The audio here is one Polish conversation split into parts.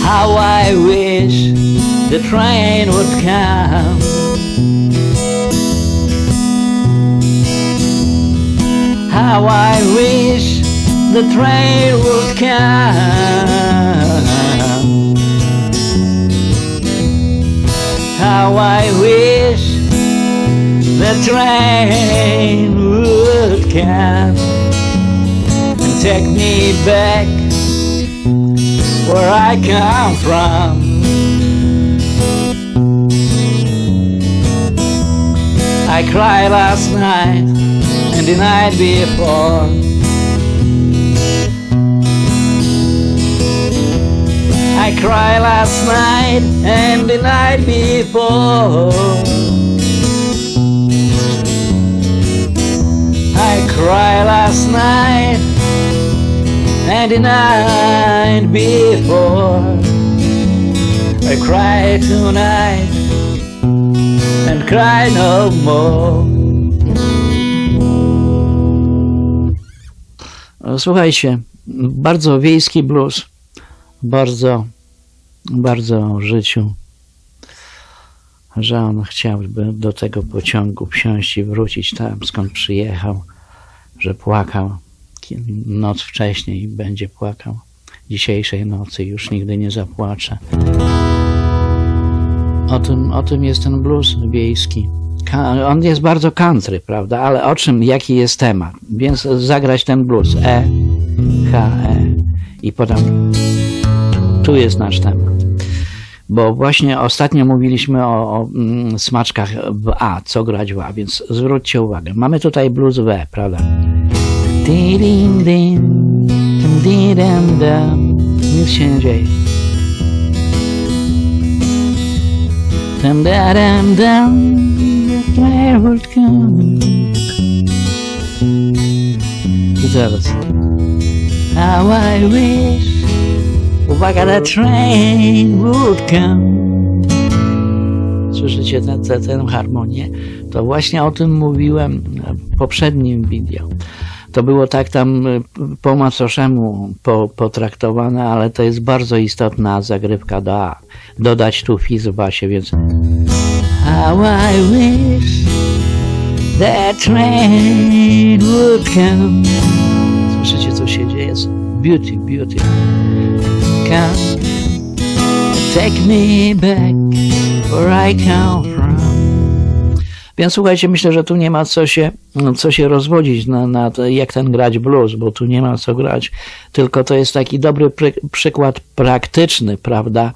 How I wish the train would come. How I wish the train would come. How I wish the train would come and take me back where I come from. I cried last night and the night before. I cried last night and the night before. I cried last night and the night before. I cry tonight and cry no more. Słuchajcie, bardzo wiejski blues, bardzo o życiu, że on chciałby do tego pociągu wsiąść i wrócić tam, skąd przyjechał, że płakał noc wcześniej i będzie płakał dzisiejszej nocy, już nigdy nie zapłacze. O tym jest ten blues wiejski. On jest bardzo country, prawda? Ale o czym, jaki jest temat? Więc zagrać ten blues. E, H, E i potem tu jest nasz temat. Bo właśnie ostatnio mówiliśmy o smaczkach w A, co grać w A, więc zwróćcie uwagę. Mamy tutaj blues w E, prawda? Nic się nie dzieje. I teraz. How I wish, uwaga, the train would come. Słyszycie tę harmonię? To właśnie o tym mówiłem w poprzednim wideo. To było tak tam po macoszemu potraktowane, ale to jest bardzo istotna zagrywka do A. Dodać tu fizz w basie, więc how I wish that train would come. Słyszycie, co się dzieje? Beauty, beauty. Come, take me back where I come from. Więc słuchajcie, myślę, że tu nie ma co się rozwodzić na to, jak ten grać blues, bo tu nie ma co grać, tylko to jest taki dobry przykład praktyczny, prawda,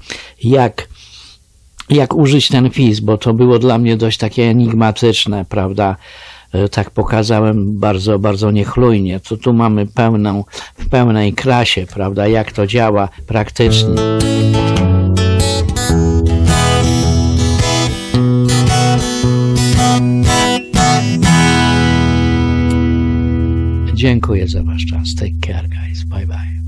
jak użyć ten fizz, bo to było dla mnie dość takie enigmatyczne, prawda, tak pokazałem bardzo, bardzo niechlujnie. Tu mamy w pełnej krasie, prawda, jak to działa praktycznie. Dziękuję za wasz czas. Take care, guys. Bye bye.